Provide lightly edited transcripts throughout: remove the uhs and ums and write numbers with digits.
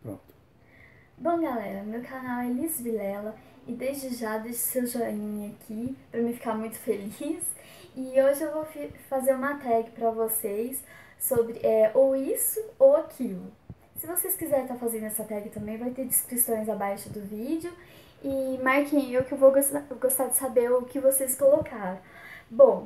Pronto. Bom, galera, meu canal é Liz Vilela e desde já deixe seu joinha aqui para me ficar muito feliz. E hoje eu vou fazer uma tag para vocês sobre ou isso ou aquilo. Se vocês quiserem estar fazendo essa tag também, vai ter descrições abaixo do vídeo e marquem eu que eu vou gostar de saber o que vocês colocaram. Bom,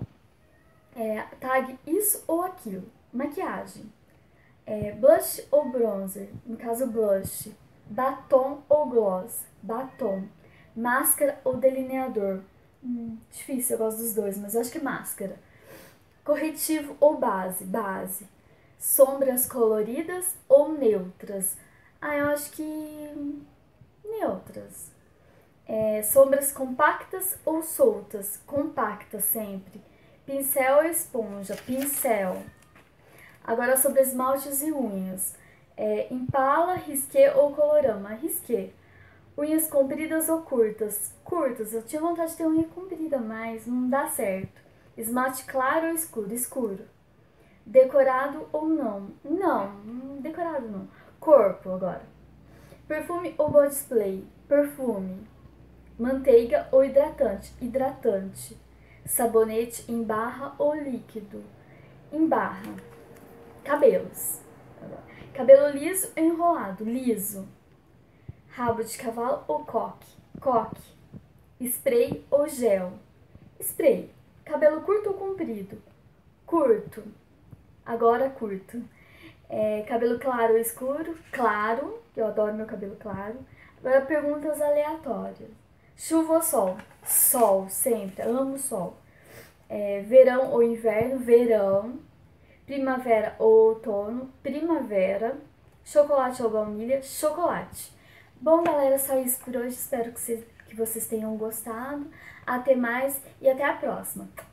tag isso ou aquilo. Maquiagem. Blush ou bronzer? No caso, blush. Batom ou gloss? Batom. Máscara ou delineador? Difícil, eu gosto dos dois, mas eu acho que máscara. Corretivo ou base? Base. Sombras coloridas ou neutras? Eu acho que neutras. Sombras compactas ou soltas? Compactas sempre. Pincel ou esponja? Pincel. Agora sobre esmaltes e unhas. Impala, risqué ou colorama? Risqué. Unhas compridas ou curtas? Curtas. Eu tinha vontade de ter unha comprida, mas não dá certo. Esmalte claro ou escuro? Escuro. Decorado ou não? Não, decorado não. Corpo agora. Perfume ou body spray? Perfume. Manteiga ou hidratante? Hidratante. Sabonete em barra ou líquido? Em barra. Cabelos. Cabelo liso ou enrolado? Liso. Rabo de cavalo ou coque? Coque. Spray ou gel? Spray. Cabelo curto ou comprido? Curto. Agora curto. Cabelo claro ou escuro? Claro. Eu adoro meu cabelo claro. Agora perguntas aleatórias. Chuva ou sol? Sol, sempre. Amo sol. Verão ou inverno? Verão. Primavera ou outono? Primavera. Chocolate ou baunilha? Chocolate. Bom, galera, só isso por hoje. Espero que vocês tenham gostado. Até mais e até a próxima.